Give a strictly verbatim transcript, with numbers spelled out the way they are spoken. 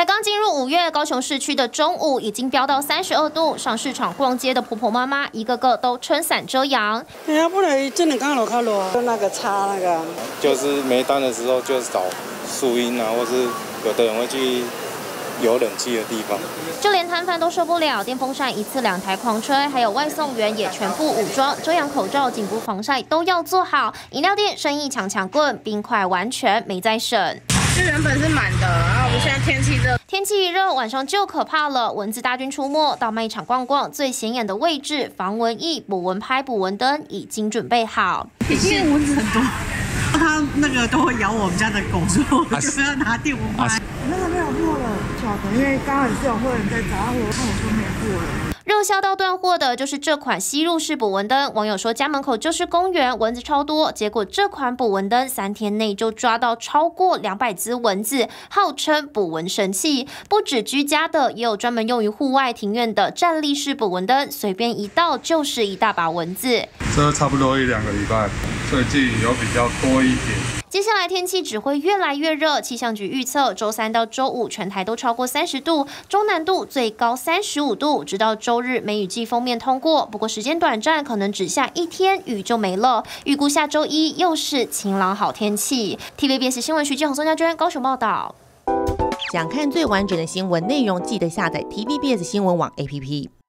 才刚进入五月，高雄市区的中午已经飙到三十二度，上市场逛街的婆婆妈妈一个个都撑伞遮阳。 哎呀，不然真的刚落靠落，就那个插那个， 就是没单的时候就找树荫啊，或是有的人会去有冷气的地方。 就连摊贩都受不了，电风扇一次两台狂吹，还有外送员也全副武装，遮阳口罩、颈部防晒都要做好。饮料店生意强强棍，冰块完全没在省。 这原本是满的，然后我们现在天气热， 天气一热，晚上就可怕了。蚊子大军出没，到卖场逛逛，最显眼的位置，防蚊液、捕蚊拍、捕蚊灯已经准备好。 因为蚊子很多，它那个都会咬我们家的狗，所以我就要拿电蚊拍。 那个没有货了，晓得，因为刚好是有客人在找我，看我说没货了。 热销到断货的就是这款吸入式捕蚊灯，网友说家门口就是公园，蚊子超多。结果这款捕蚊灯三天内就抓到超过两百只蚊子，号称捕蚊神器。不止居家的，也有专门用于户外庭院的站立式捕蚊灯，随便一倒就是一大把蚊子。 这差不多一两个礼拜，最近有比较多一点。 接下来天气只会越来越热，气象局预测周三到周五全台都超过三十度，中南度最高三十五度，直到周日梅雨季锋面通过，不过时间短暂，可能只下一天雨就没了。预估下周一又是晴朗好天气。T V B S 新闻徐继宏、宋家娟高雄报道。 想看最完整的新闻内容，记得下载 T V B S 新闻网 A P P。